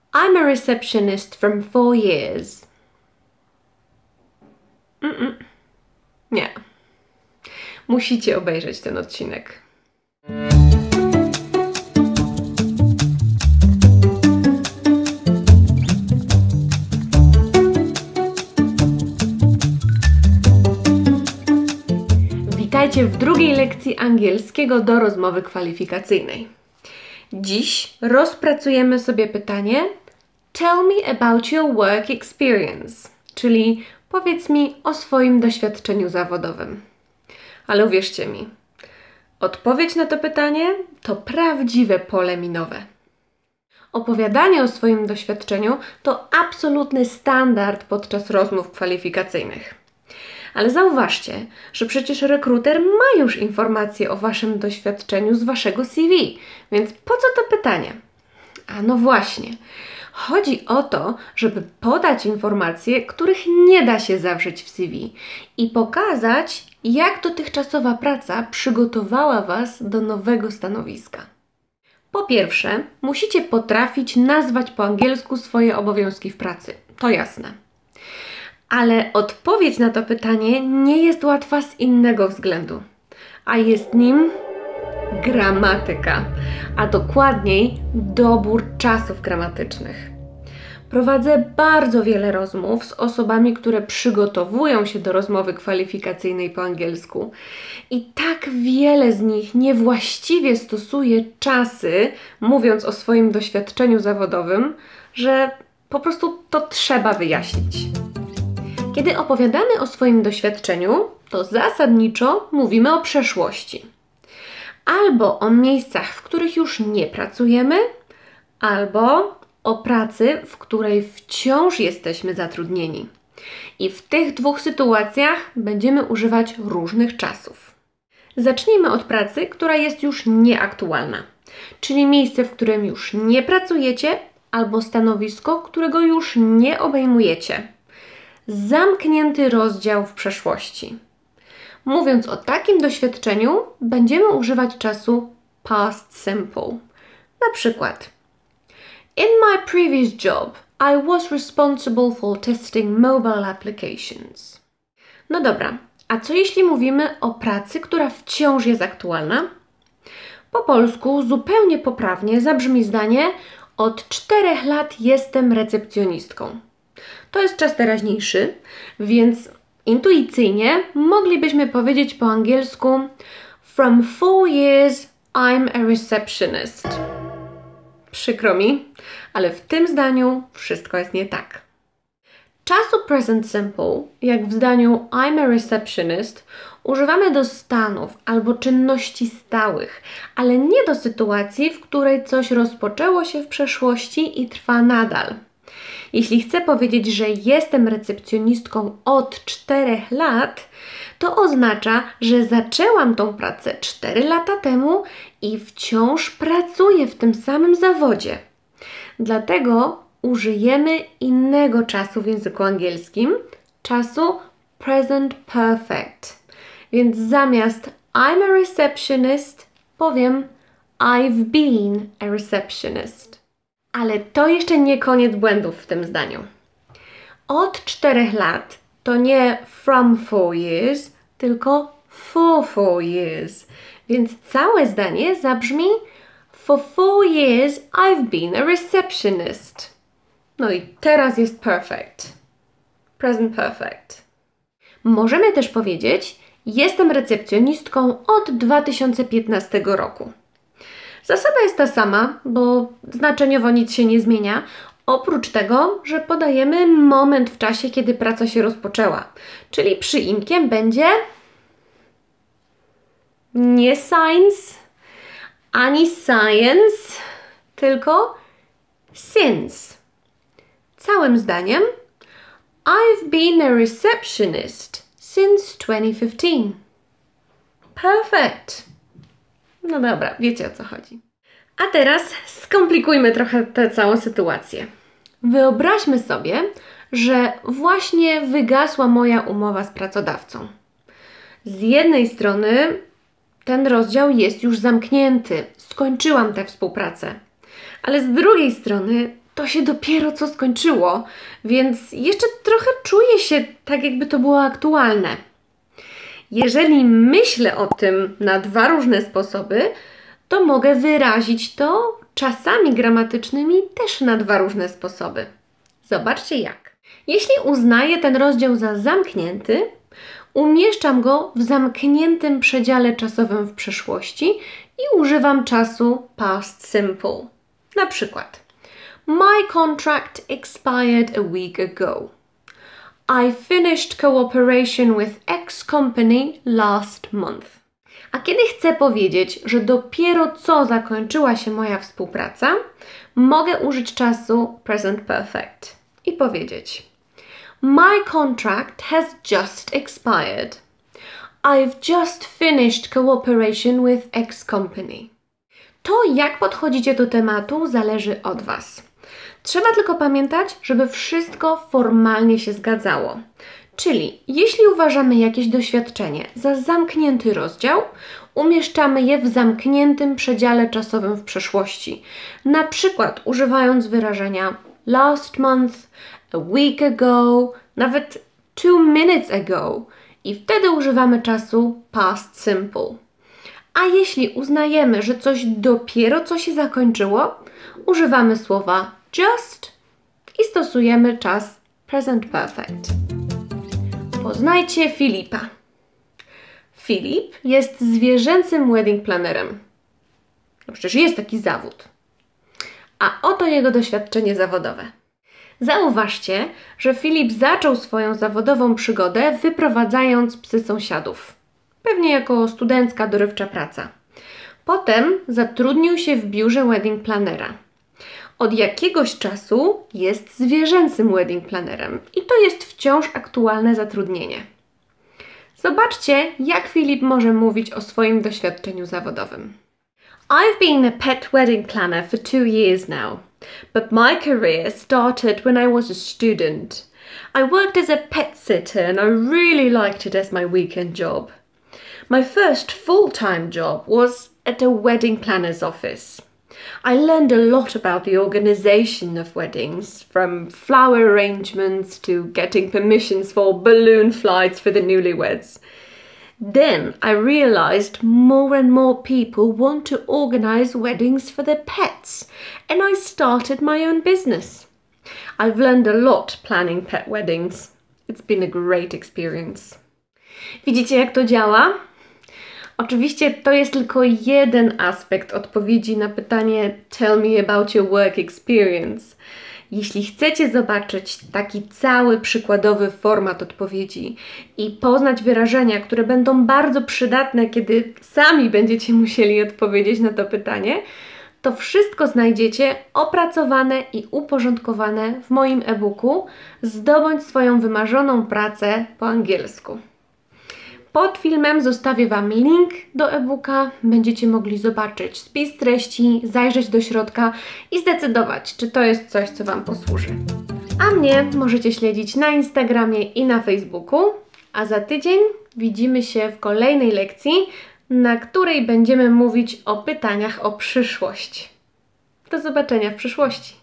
I'm a receptionist from 4 years. Nie. Musicie obejrzeć ten odcinek. Witajcie w drugiej lekcji angielskiego do rozmowy kwalifikacyjnej. Dziś rozpracujemy sobie pytanie Tell me about your work experience, czyli powiedz mi o swoim doświadczeniu zawodowym. Ale uwierzcie mi, odpowiedź na to pytanie to prawdziwe pole minowe. Opowiadanie o swoim doświadczeniu to absolutny standard podczas rozmów kwalifikacyjnych. Ale zauważcie, że przecież rekruter ma już informacje o waszym doświadczeniu z waszego CV, więc po co to pytanie? A no właśnie, chodzi o to, żeby podać informacje, których nie da się zawrzeć w CV i pokazać, jak dotychczasowa praca przygotowała was do nowego stanowiska. Po pierwsze, musicie potrafić nazwać po angielsku swoje obowiązki w pracy, to jasne. Ale odpowiedź na to pytanie nie jest łatwa z innego względu, a jest nim gramatyka, a dokładniej dobór czasów gramatycznych. Prowadzę bardzo wiele rozmów z osobami, które przygotowują się do rozmowy kwalifikacyjnej po angielsku i tak wiele z nich niewłaściwie stosuje czasy, mówiąc o swoim doświadczeniu zawodowym, że po prostu to trzeba wyjaśnić. Kiedy opowiadamy o swoim doświadczeniu, to zasadniczo mówimy o przeszłości. Albo o miejscach, w których już nie pracujemy, albo o pracy, w której wciąż jesteśmy zatrudnieni. I w tych dwóch sytuacjach będziemy używać różnych czasów. Zacznijmy od pracy, która jest już nieaktualna, czyli miejsce, w którym już nie pracujecie, albo stanowisko, którego już nie obejmujecie. Zamknięty rozdział w przeszłości. Mówiąc o takim doświadczeniu, będziemy używać czasu past simple. Na przykład In my previous job, I was responsible for testing mobile applications. No dobra, a co jeśli mówimy o pracy, która wciąż jest aktualna? Po polsku zupełnie poprawnie zabrzmi zdanie Od 4 lat jestem recepcjonistką. To jest czas teraźniejszy, więc intuicyjnie moglibyśmy powiedzieć po angielsku From 4 years I'm a receptionist. Przykro mi, ale w tym zdaniu wszystko jest nie tak. Czasu present simple, jak w zdaniu I'm a receptionist, używamy do stanów albo czynności stałych, ale nie do sytuacji, w której coś rozpoczęło się w przeszłości i trwa nadal. Jeśli chcę powiedzieć, że jestem recepcjonistką od 4 lat, to oznacza, że zaczęłam tą pracę 4 lata temu i wciąż pracuję w tym samym zawodzie. Dlatego użyjemy innego czasu w języku angielskim, czasu present perfect. Więc zamiast I'm a receptionist powiem I've been a receptionist. Ale to jeszcze nie koniec błędów w tym zdaniu. Od 4 lat to nie from 4 years, tylko for 4 years. Więc całe zdanie zabrzmi For 4 years I've been a receptionist. No i teraz jest perfect. Present perfect. Możemy też powiedzieć Jestem recepcjonistką od 2015 roku. Zasada jest ta sama, bo znaczeniowo nic się nie zmienia, oprócz tego, że podajemy moment w czasie, kiedy praca się rozpoczęła. Czyli przyimkiem będzie nie science, ani science, tylko since. Całym zdaniem I've been a receptionist since 2015. Perfect. No dobra, wiecie o co chodzi. A teraz skomplikujmy trochę tę całą sytuację. Wyobraźmy sobie, że właśnie wygasła moja umowa z pracodawcą. Z jednej strony ten rozdział jest już zamknięty, skończyłam tę współpracę. Ale z drugiej strony to się dopiero co skończyło, więc jeszcze trochę czuję się tak, jakby to było aktualne. Jeżeli myślę o tym na dwa różne sposoby, to mogę wyrazić to czasami gramatycznymi też na dwa różne sposoby. Zobaczcie jak. Jeśli uznaję ten rozdział za zamknięty, umieszczam go w zamkniętym przedziale czasowym w przeszłości i używam czasu past simple. Na przykład My contract expired a week ago. I finished cooperation with X company last month. A kiedy chcę powiedzieć, że dopiero co zakończyła się moja współpraca, mogę użyć czasu present perfect i powiedzieć My contract has just expired. I've just finished cooperation with X company. To, jak podchodzicie do tematu, zależy od Was. Trzeba tylko pamiętać, żeby wszystko formalnie się zgadzało. Czyli jeśli uważamy jakieś doświadczenie za zamknięty rozdział, umieszczamy je w zamkniętym przedziale czasowym w przeszłości. Na przykład używając wyrażenia last month, a week ago, nawet 2 minutes ago i wtedy używamy czasu past simple. A jeśli uznajemy, że coś dopiero co się zakończyło, używamy słowa just i stosujemy czas present perfect. Poznajcie Filipa. Filip jest zwierzęcym wedding plannerem. No przecież jest taki zawód. A oto jego doświadczenie zawodowe. Zauważcie, że Filip zaczął swoją zawodową przygodę wyprowadzając psy sąsiadów. Pewnie jako studencka dorywcza praca. Potem zatrudnił się w biurze wedding plannera. Od jakiegoś czasu jest zwierzęcym wedding plannerem i to jest wciąż aktualne zatrudnienie. Zobaczcie, jak Filip może mówić o swoim doświadczeniu zawodowym. I've been a pet wedding planner for 2 years now, but my career started when I was a student. I worked as a pet sitter and I really liked it as my weekend job. My first full-time job was at a wedding planner's office. I learned a lot about the organization of weddings, from flower arrangements to getting permissions for balloon flights for the newlyweds. Then I realized more and more people want to organize weddings for their pets, and I started my own business. I've learned a lot planning pet weddings. It's been a great experience. Widzicie, jak to działa? Oczywiście to jest tylko jeden aspekt odpowiedzi na pytanie Tell me about your work experience. Jeśli chcecie zobaczyć taki cały przykładowy format odpowiedzi i poznać wyrażenia, które będą bardzo przydatne, kiedy sami będziecie musieli odpowiedzieć na to pytanie, to wszystko znajdziecie opracowane i uporządkowane w moim e-booku Zdobądź swoją wymarzoną pracę po angielsku. Pod filmem zostawię Wam link do e-booka, będziecie mogli zobaczyć spis treści, zajrzeć do środka i zdecydować, czy to jest coś, co Wam posłuży. A mnie możecie śledzić na Instagramie i na Facebooku, a za tydzień widzimy się w kolejnej lekcji, na której będziemy mówić o pytaniach o przyszłość. Do zobaczenia w przyszłości.